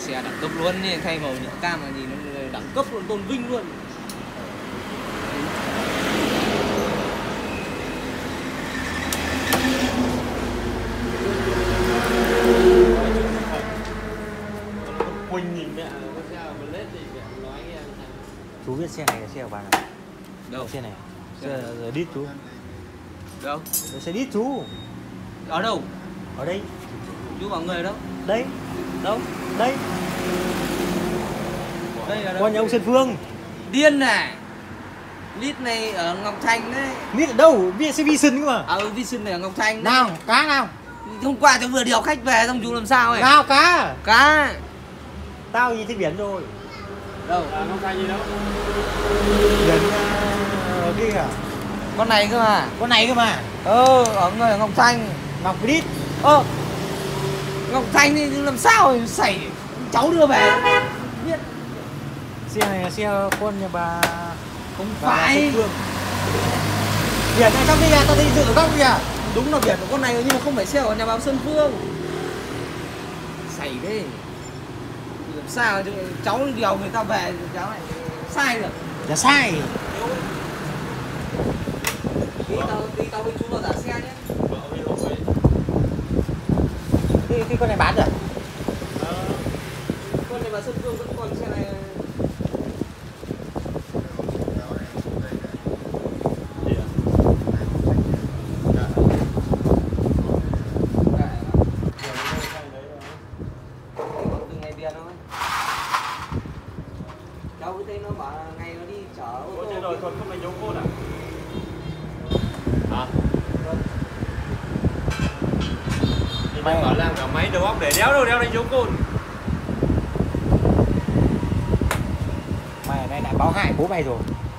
xe đẳng cấp luôn, thay màu nhựa cam là nhìn nó đẳng cấp luôn, tôn vinh luôn. Quỳnh nhìn mẹ con xe mà lết thì mẹ nói nghe sao. Chú biết xe này là xe của bạn nào? Đâu? Xe này. Xe đít chú. Đâu? Xe đít chú. Ở đâu? Ở đây. Chú bảo người ở đâu? Đây. Đâu? Đây. Đây là đâu? Con nhà ông Sơn Phương. Điên này. Lít này ở Ngọc Thanh đấy. Lít ở đâu? Xe Vision cơ mà. Vision này ở Ngọc Thanh đấy. Nào, cá nào? Hôm qua cháu vừa điều khách về xong chú làm sao ấy? Nào cá? Cá. Tao nhìn thấy biển rồi. Đâu? Ngọc Thanh gì đâu? Biển ở kia à? Con này cơ mà. Con này cơ mà. Ở người ở Ngọc Thanh. Ngọc Đít. Ngọc Thanh thì làm sao xảy cháu đưa về biết. Xe này là xe con nhà bà. Không phải. Biển này trong đi à, tao đi dự góc kìa. Đúng là biển của con này nhưng mà không phải xe của nhà bà Sơn Phương. Xảy thế. Làm sao cháu điều người ta về cháu lại sai được. Là sai. Đi tao với chú vào giả xe nhé. Cái con này bán rồi. Con nhà bà Sơn Phương vẫn còn xe này. Cháu thấy nó bảo là ngày nó đi chở ô tô. Rồi Thuận không phải dấu côn à? Hả? Thì mày bảo làm cả máy đầu óc để đéo đâu đéo đánh dấu côn. Mày này lại báo hại bố mày rồi.